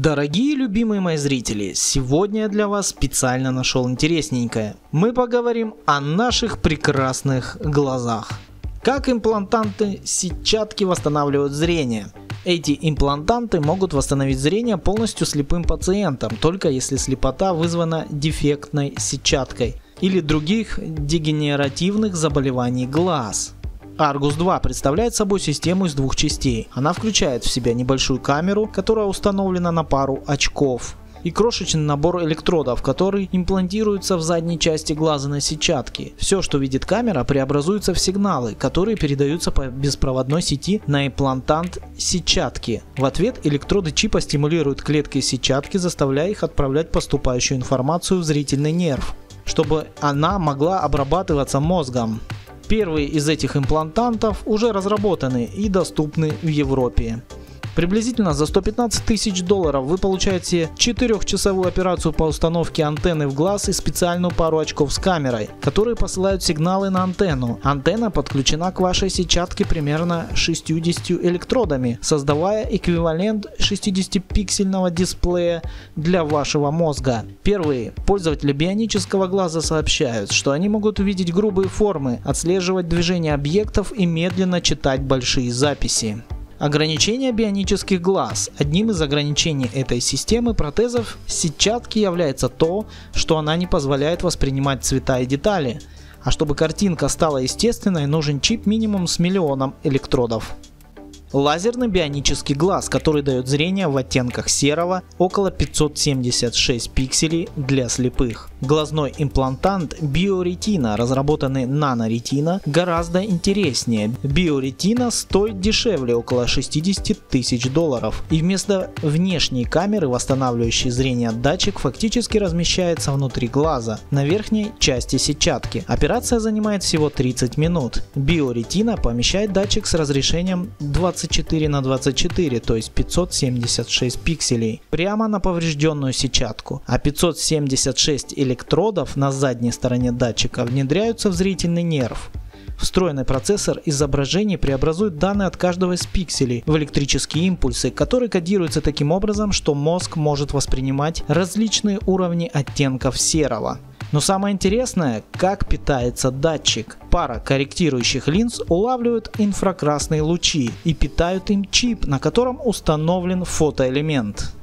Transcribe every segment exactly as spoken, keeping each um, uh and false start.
Дорогие любимые мои зрители, сегодня я для вас специально нашел интересненькое. Мы поговорим о наших прекрасных глазах. Как имплантанты сетчатки восстанавливают зрение? Эти имплантанты могут восстановить зрение полностью слепым пациентам, только если слепота вызвана дефектной сетчаткой или других дегенеративных заболеваний глаз. Argus два представляет собой систему из двух частей. Она включает в себя небольшую камеру, которая установлена на пару очков, и крошечный набор электродов, который имплантируется в задней части глаза на сетчатке. Все, что видит камера, преобразуется в сигналы, которые передаются по беспроводной сети на имплантант сетчатки. В ответ электроды чипа стимулируют клетки сетчатки, заставляя их отправлять поступающую информацию в зрительный нерв, чтобы она могла обрабатываться мозгом. Первые из этих имплантантов уже разработаны и доступны в Европе. Приблизительно за сто пятнадцать тысяч долларов вы получаете четырехчасовую операцию по установке антенны в глаз и специальную пару очков с камерой, которые посылают сигналы на антенну. Антенна подключена к вашей сетчатке примерно шестьюдесятью электродами, создавая эквивалент шестидесятипиксельного дисплея для вашего мозга. Первые пользователи бионического глаза сообщают, что они могут увидеть грубые формы, отслеживать движение объектов и медленно читать большие записи. Ограничение бионических глаз. Одним из ограничений этой системы протезов сетчатки является то, что она не позволяет воспринимать цвета и детали. А чтобы картинка стала естественной, нужен чип минимум с миллионом электродов. Лазерный бионический глаз, который дает зрение в оттенках серого, около пятьсот семьдесят шесть пикселей для слепых. Глазной имплантант BioRetina, разработанный NanoRetina, гораздо интереснее. BioRetina стоит дешевле, около шестидесяти тысяч долларов. И вместо внешней камеры, восстанавливающей зрение, датчик фактически размещается внутри глаза, на верхней части сетчатки. Операция занимает всего тридцать минут. BioRetina помещает датчик с разрешением двадцать четыре на двадцать четыре, то есть пятьсот семьдесят шесть пикселей, прямо на поврежденную сетчатку, а пятьсот семьдесят шесть электродов на задней стороне датчика внедряются в зрительный нерв. Встроенный процессор изображений преобразует данные от каждого из пикселей в электрические импульсы, которые кодируются таким образом, что мозг может воспринимать различные уровни оттенков серого. Но самое интересное, как питается датчик. Пара корректирующих линз улавливают инфракрасные лучи и питают им чип, на котором установлен фотоэлемент.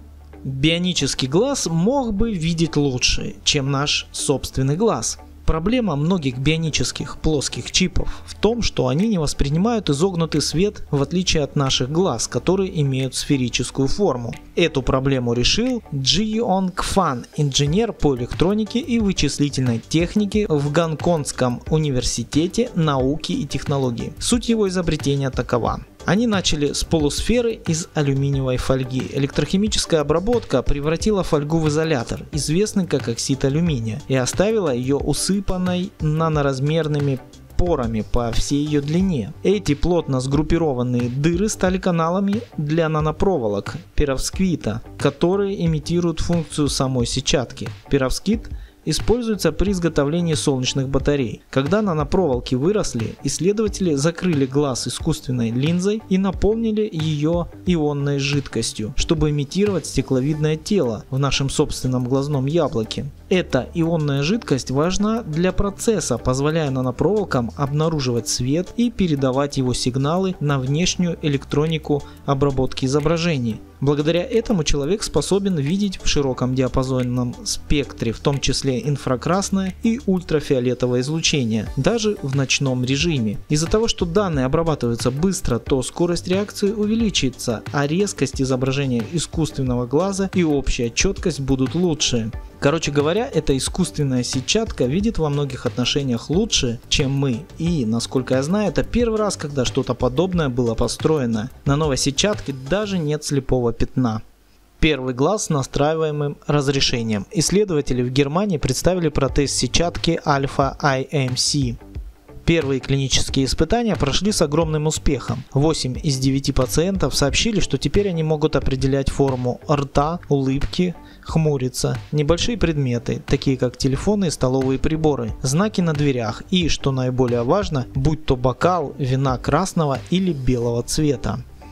Бионический глаз мог бы видеть лучше, чем наш собственный глаз. Проблема многих бионических плоских чипов в том, что они не воспринимают изогнутый свет, в отличие от наших глаз, которые имеют сферическую форму. Эту проблему решил Джи Йонг Фан, инженер по электронике и вычислительной технике в Гонконгском университете науки и технологий. Суть его изобретения такова. Они начали с полусферы из алюминиевой фольги. Электрохимическая обработка превратила фольгу в изолятор, известный как оксид алюминия, и оставила ее усыпанной наноразмерными порами по всей ее длине. Эти плотно сгруппированные дыры стали каналами для нанопроволок перовскита, которые имитируют функцию самой сетчатки. Перовскит используется при изготовлении солнечных батарей. Когда нанопроволоки выросли, исследователи закрыли глаз искусственной линзой и наполнили ее ионной жидкостью, чтобы имитировать стекловидное тело в нашем собственном глазном яблоке. Эта ионная жидкость важна для процесса, позволяя нанопроволокам обнаруживать свет и передавать его сигналы на внешнюю электронику обработки изображений. Благодаря этому человек способен видеть в широком диапазонном спектре, в том числе инфракрасное и ультрафиолетовое излучение, даже в ночном режиме. Из-за того, что данные обрабатываются быстро, то скорость реакции увеличится, а резкость изображения искусственного глаза и общая четкость будут лучше. Короче говоря, эта искусственная сетчатка видит во многих отношениях лучше, чем мы. И, насколько я знаю, это первый раз, когда что-то подобное было построено. На новой сетчатке даже нет слепого пятна. Первый глаз с настраиваемым разрешением. Исследователи в Германии представили протез сетчатки Alpha ай эм си. Первые клинические испытания прошли с огромным успехом. восемь из девяти пациентов сообщили, что теперь они могут определять форму рта, улыбки, хмуриться, небольшие предметы, такие как телефоны и столовые приборы, знаки на дверях и, что наиболее важно, будь то бокал вина красного или белого цвета.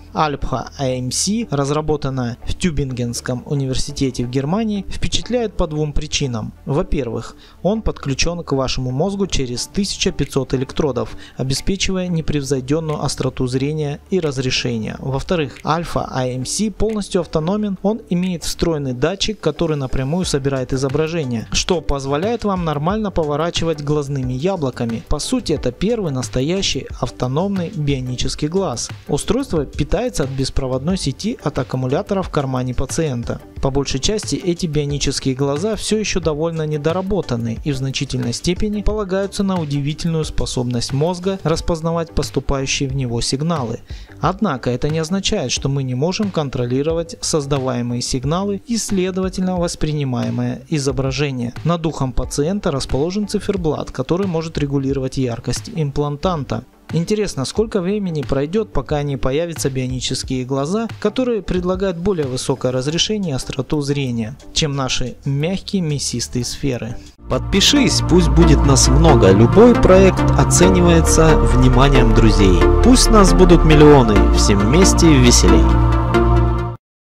Alpha эй эм си, разработанная в Тюбингенском университете в Германии, впечатляет по двум причинам. Во-первых, он подключен к вашему мозгу через тысячу пятьсот электродов, обеспечивая непревзойденную остроту зрения и разрешения. Во-вторых, Alpha эй эм си полностью автономен, он имеет встроенный датчик, который напрямую собирает изображение, что позволяет вам нормально поворачивать глазными яблоками. По сути, это первый настоящий автономный бионический глаз. Устройство питается от беспроводной сети от аккумулятора в кармане пациента. По большей части эти бионические глаза все еще довольно недоработаны и в значительной степени полагаются на удивительную способность мозга распознавать поступающие в него сигналы. Однако это не означает, что мы не можем контролировать создаваемые сигналы и следовательно воспринимаемое изображение. Над ухом пациента расположен циферблат, который может регулировать яркость имплантанта. Интересно, сколько времени пройдет, пока не появятся бионические глаза, которые предлагают более высокое разрешение и остроту зрения, чем наши мягкие мясистые сферы. Подпишись, пусть будет нас много, любой проект оценивается вниманием друзей. Пусть нас будут миллионы, всем вместе веселей.